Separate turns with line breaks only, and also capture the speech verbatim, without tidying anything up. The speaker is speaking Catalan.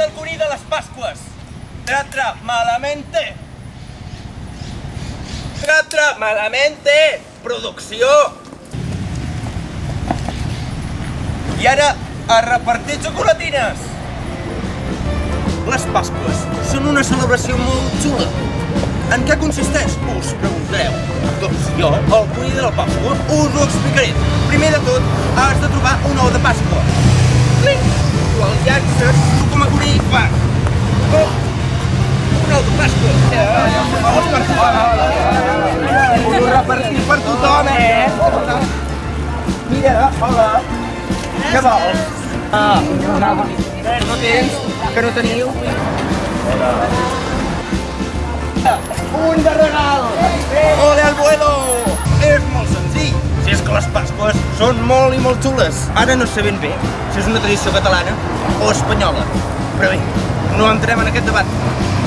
el curí de les Pasques. Teatre malamente. Teatre malamente. Producció. I ara, a repartir xocolatines. Les Pasques són una celebració molt xula. En què consisteix? Us preguntareu. Doncs jo, el curí de la Pasqua, us ho explicaré. Primer de tot, has de trobar un ou de Pasqua. Clinc! Tu el llances, tu com a curí, va. Oh! Un ou de Pasqua. Us ho repartim per tothom, eh? Mira, hola. Què vols? Ah, no tens? Que no teniu? Un de regal! Ole al vuelo! És molt senzill. Si és que les Pasques són molt i molt xules. Ara no sé ben bé si és una tradició catalana o espanyola. Però bé, no entrem en aquest debat.